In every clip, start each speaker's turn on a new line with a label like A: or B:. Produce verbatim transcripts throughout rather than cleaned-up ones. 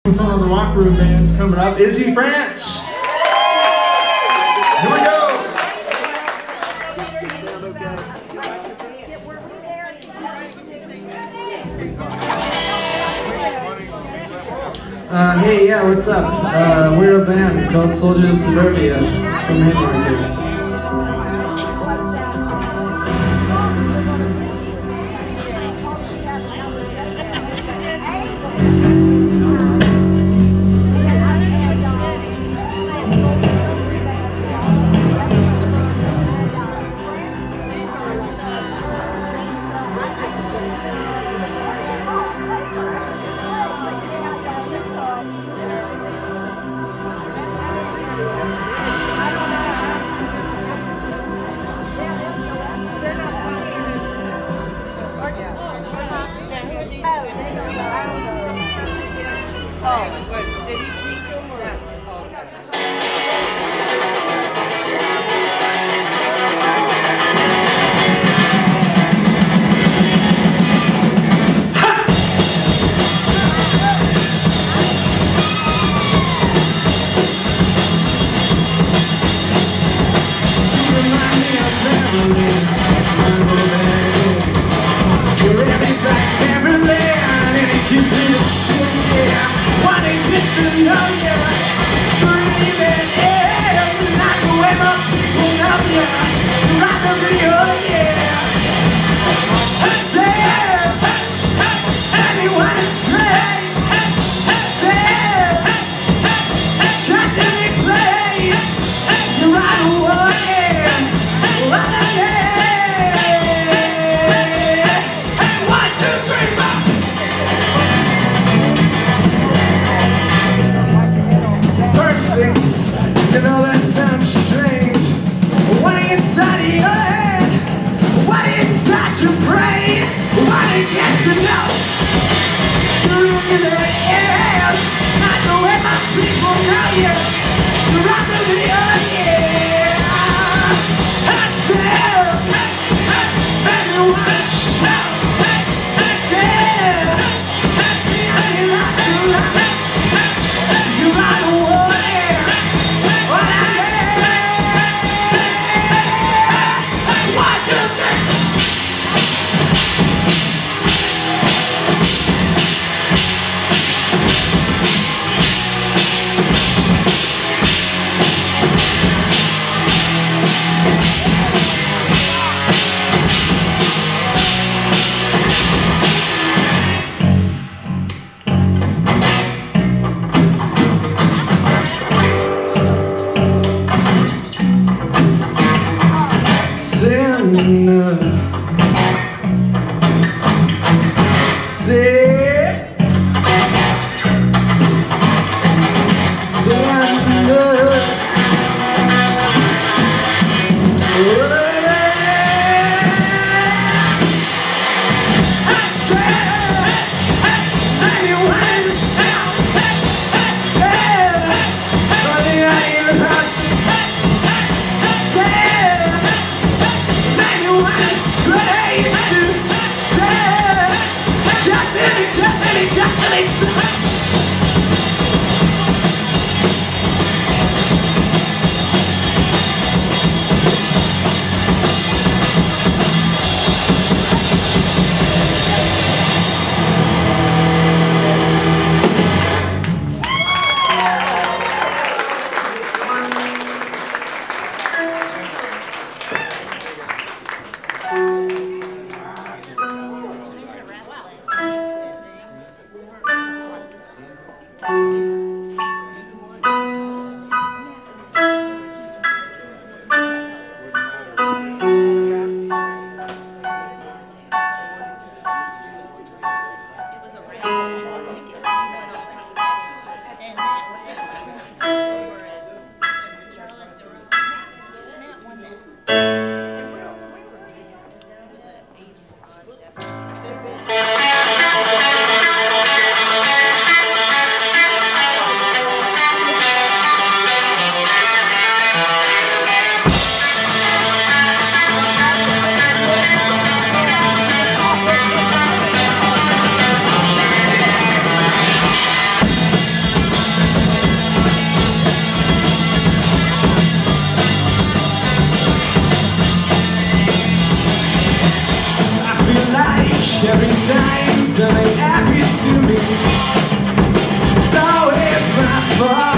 A: One of the Rock Room bands coming up, Izzy France. Here we go.
B: Uh, hey, yeah, what's up? Uh, we're a band called Soldiers of Suburbia from Haymarket.
C: Oh, but did he teach him or? Oh, okay.
A: You know that sounds strange. What inside of your head? What inside your brain? What do you get to know? You're in the air. Not the way my people know you. You're on the video, yeah. I said, everyone shout. I said, you like to lie. You are the one. every time something happens to me. It's always my fault.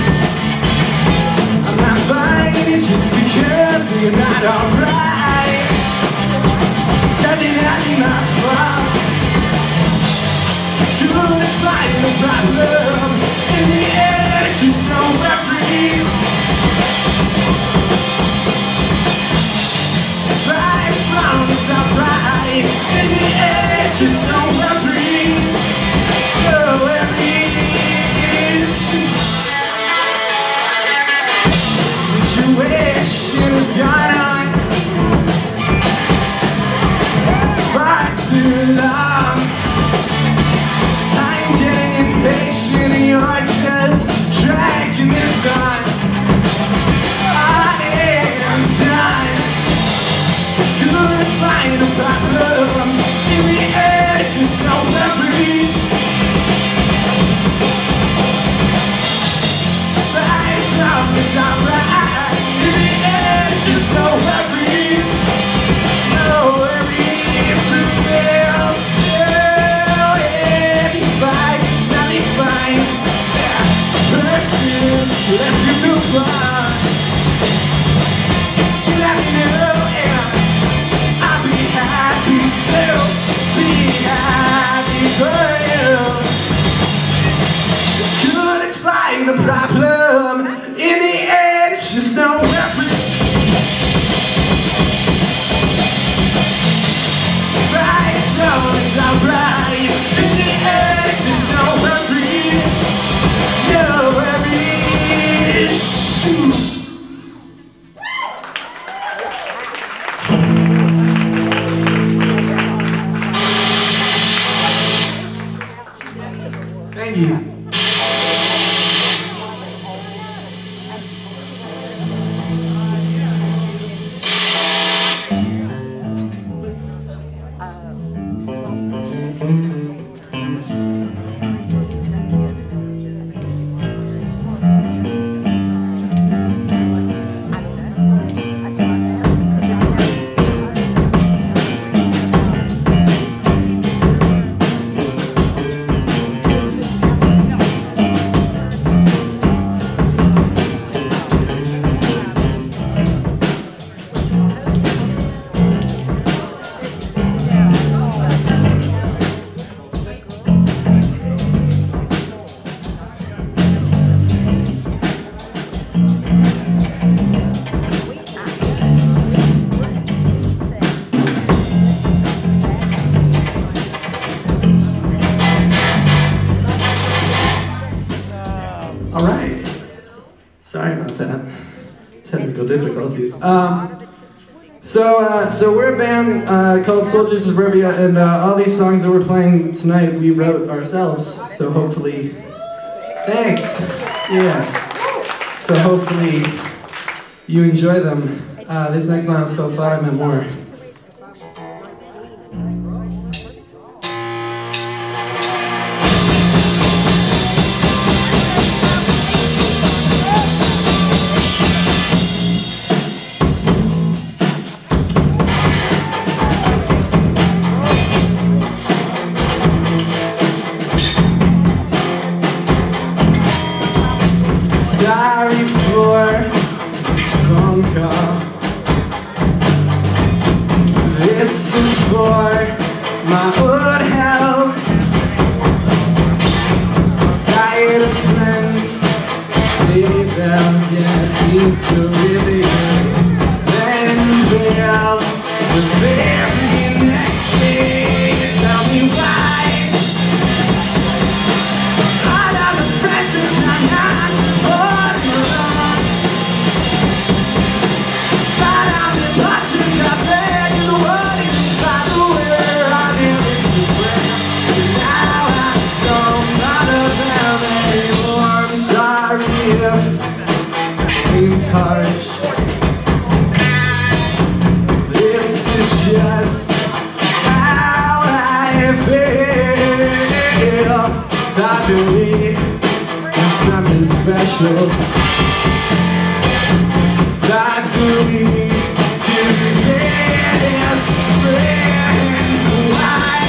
A: I'm not fine just because you're not alright. It's definitely my fault. Good is fighting a problem. In the end, it's just no referee. Right from it's not right. In the end, it's just no referee. No referee. Situation has gone on far too long. I'm getting impatient and you're just dragging this on. I am done. It's good to find a problem. In the end, it's just no memory. Right now, it's alright. In the end, it's just no memory. No worries. It's a real still in fight. Now be fine. Yeah. Person, let you move on. Let me know, yeah. I'll be happy to be happy for you. It's good, it's fine, the problem. In the end, it's just no reference. Right, it's wrong, it's alright. In the end, it's just no reference. No reference. Shoot. Thank you. All right. Sorry about that. Technical difficulties. Um, so, uh, so we're a band uh, called Soldiers of Suburbia, and uh, all these songs that we're playing tonight we wrote ourselves. So hopefully, thanks. Yeah. So hopefully you enjoy them. Uh, this next song is called "Thought I Meant More." Sorry for this phone call. This is for my old health. I'm tired of friends say they'll get me to really good. Then they'll the very next day tell me why. All of the presents I'm not. Seems harsh. This is just how I feel. Thought that we had something special. Thought that we could be best friends. Why?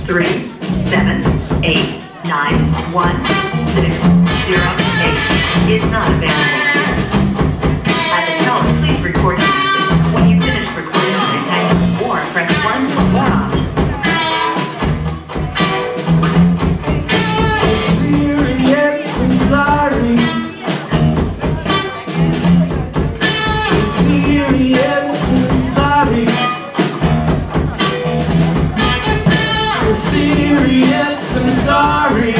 D: three seven eight nine one six zero eight is not available. At the tone, please record your message. When you finish recording, hang up or press one for more options.
A: Serious, I'm sorry. Serious, I'm sorry. Serious, I'm sorry.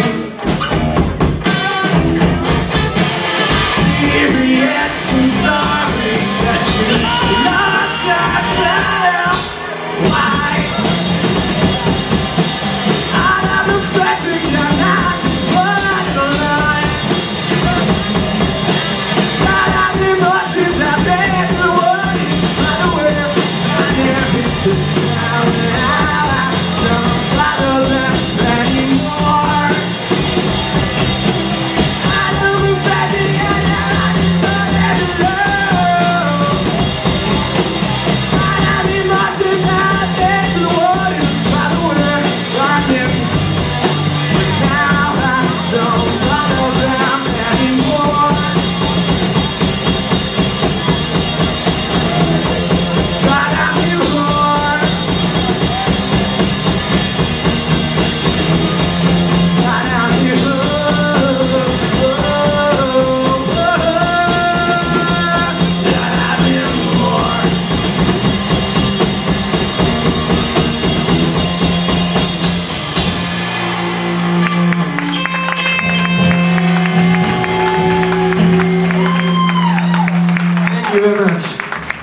A: Serious, I'm sorry that you lost yourself. Why? I never expected you not to put the line. But I did much as I made the world. By the way, I never took down and I don't follow them anymore. I don't regret it and I just don't ever love. But I did much as I made the world. By the way, I never. Now I don't follow them anymore. But I'm here for. But I'm here for. But I'm here for. Thank you very much.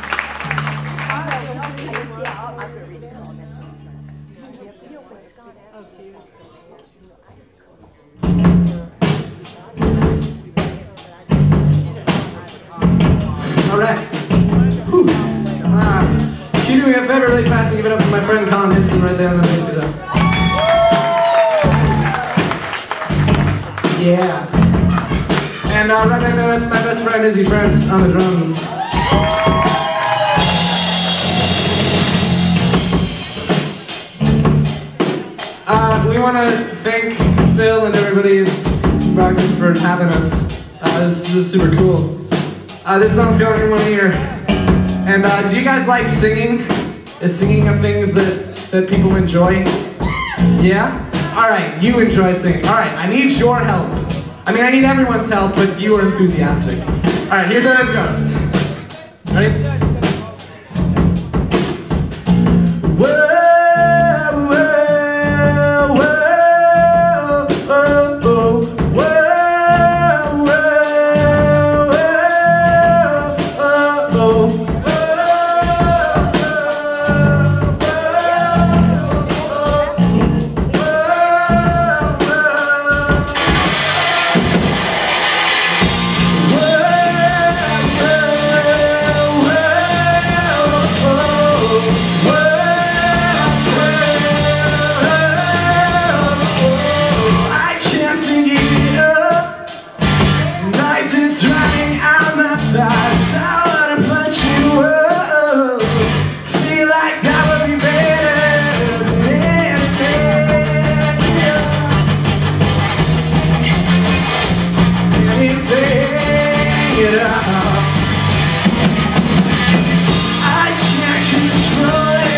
A: All right. Whew. Uh, can you do me a favor really fast and give it up for my friend Colin Hinson right there on the bass guitar? Yeah. And uh, right now, that's my best friend Izzy France on the drums. Uh, we want to thank Phil and everybody in Brockton for having us. Uh, this, this is super cool. Uh, this song's going in one ear. And uh, do you guys like singing? Is singing a things that, that people enjoy? Yeah? Alright, you enjoy singing. Alright, I need your help. I mean, I need everyone's help, but you are enthusiastic. Alright, here's how this goes. Ready? I can't control it.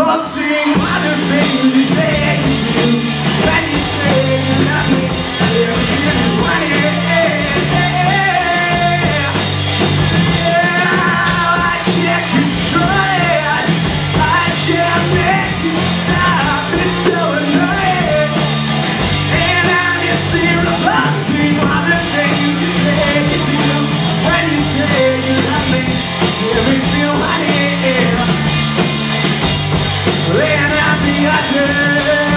A: love seeing other things you say you do. When you say you love me, everything is right here. I can't control it. I can't make you stop. It's so annoying. And I'm just here love seeing other things you say you do. When you say you love me, everything right here. And I'm the other.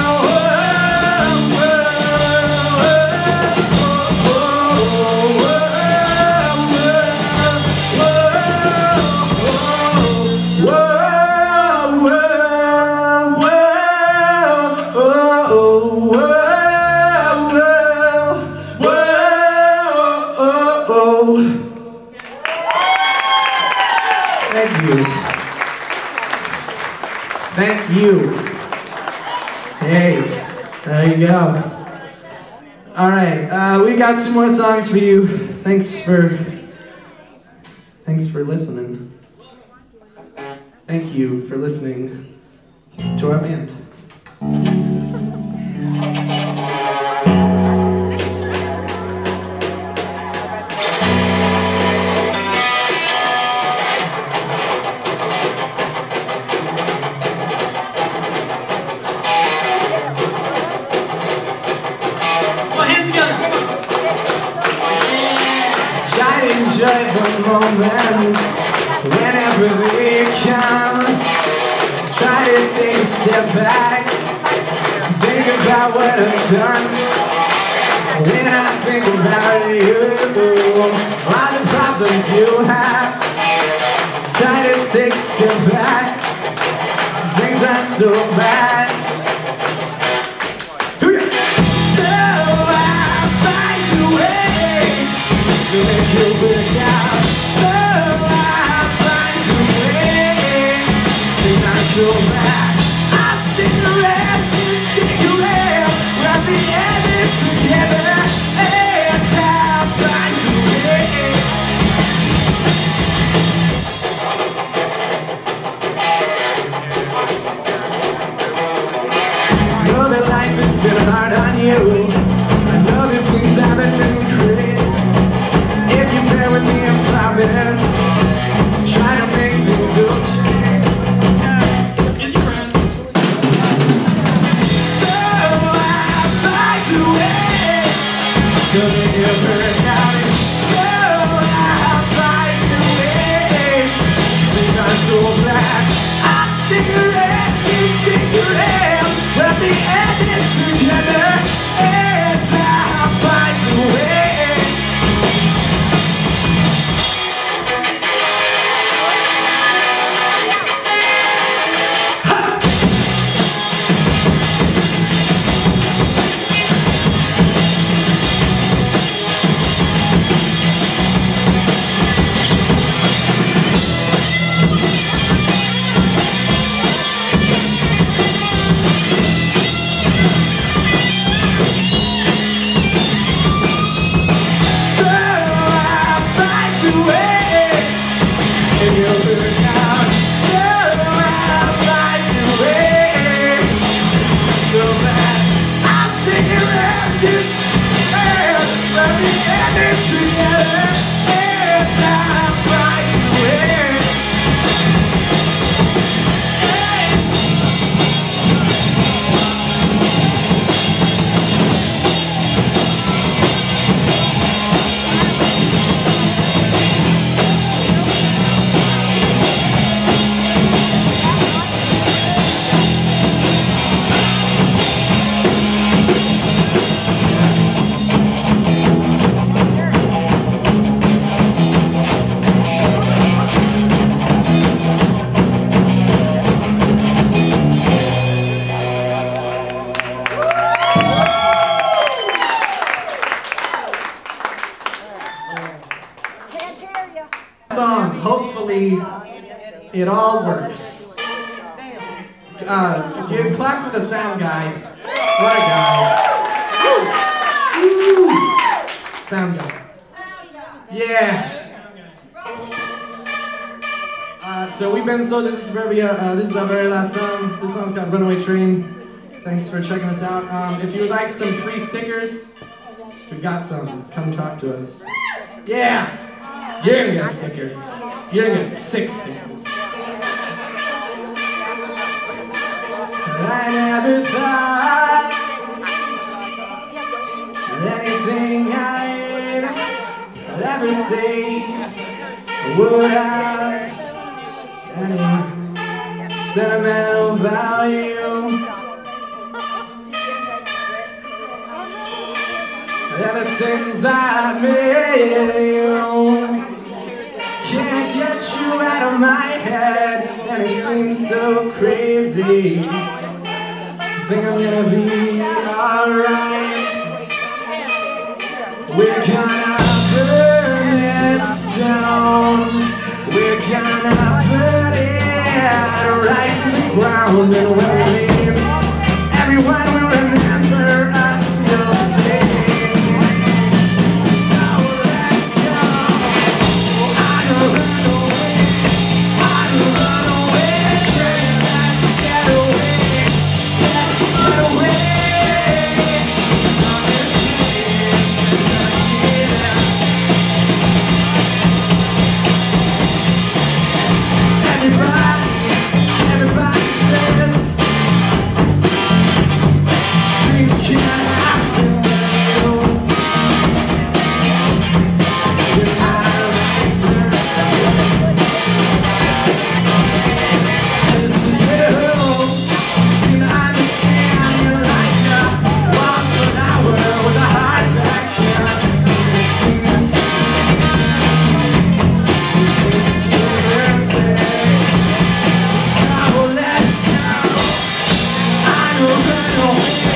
A: Thank you. Thank you. Hey, there you go. All right, uh, we got two more songs for you. Thanks for, thanks for listening. Thank you for listening to our band. Enjoy the moments whenever they come. Try to take a step back, think about what I've done. When I think about you, all the problems you have. Try to take a step back, things aren't so bad. So I find a way to make you work out. So I find a way, things aren't so bad. I'll stick around, you stick around, we'll be in this together. And I'll find a way. I know that life has been hard on you. I know that things haven't been great. If you bear with me, I promise, try to make things okay. Is your friend? So I find a way to make you work out. So I find a way, things aren't so bad. I'll stick around, you stick around, we'll be in this together. And I'll find a way. Song, hopefully it all works. Uh, give, clap for the sound guy. What a guy. Woo. Woo. Sound guy. Yeah. Uh,
B: So we've been Soldiers of Suburbia. Uh, this is our very last song. This song's called Runaway Train. Thanks for checking us out. Um, if you would like some free stickers, we've got some. Come talk to us. Yeah! You're gonna get a sticker. You're gonna get six stickers. I never thought anything I'd ever say would have any sentimental value. Ever since I met you, can't get you out of my head, and it seems so crazy. I think I'm gonna be alright. We're gonna burn this down. We're gonna put it right to the ground, and when we leave, everyone will remember us. You'll see. No, no, no.